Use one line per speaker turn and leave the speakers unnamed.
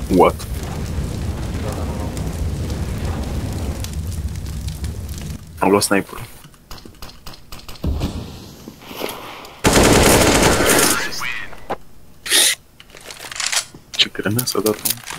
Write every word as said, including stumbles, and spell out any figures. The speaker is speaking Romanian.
What? Am luat sniper. Ce grenă s-a dat-o?